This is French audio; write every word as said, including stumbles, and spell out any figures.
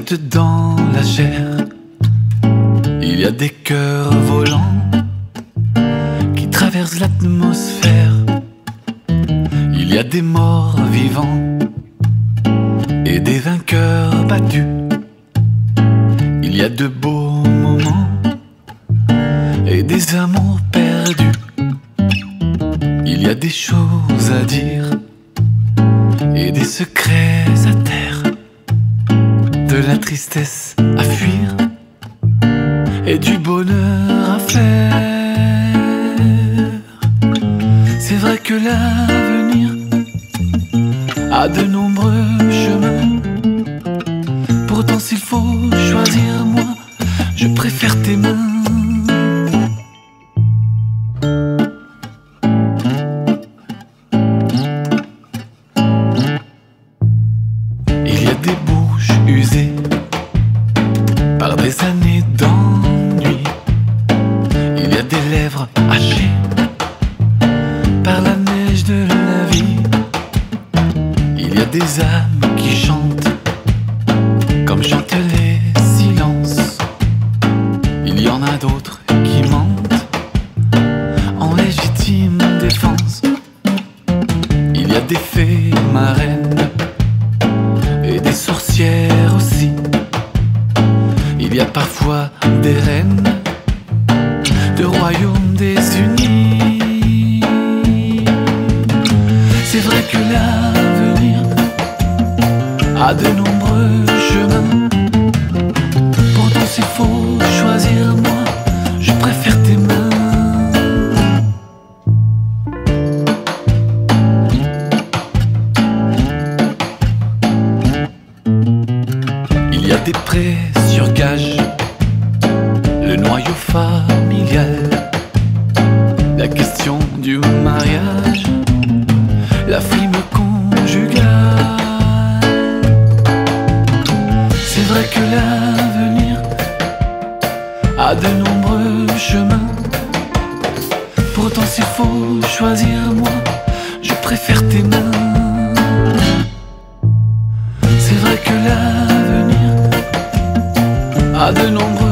dans la chair, il y a des cœurs volants qui traversent l'atmosphère. Il y a des morts vivants et des vainqueurs battus. Il y a de beaux moments et des amours perdus. Il y a des choses à dire et des secrets à taire, de la tristesse à fuir et du bonheur à faire. C'est vrai que l'avenir a de nombreux chemins. Pourtant s'il faut choisir, moi je préfère tes mains. Il y a des bouches usées par des années d'ennui. Il y a des lèvres hachées par la neige de la vie. Il y a des âmes qui chantent comme chantent les silences. Il y en a d'autres qui mentent en légitime défense. Il y a des fées marraines et des sorcières aussi. Il y a parfois des reines de royaumes désunis. C'est vrai que l'avenir a de nombreux chemins. Pourtant s'il faut choisir, moi je préfère tes mains. Il y a des prêts sur gage, le noyau familial, la question du mariage, la frime conjugale. C'est vrai que l'avenir a de nombreux chemins. Pourtant s'il faut choisir, moi je préfère tes mains. C'est vrai que l'avenir a de nombreux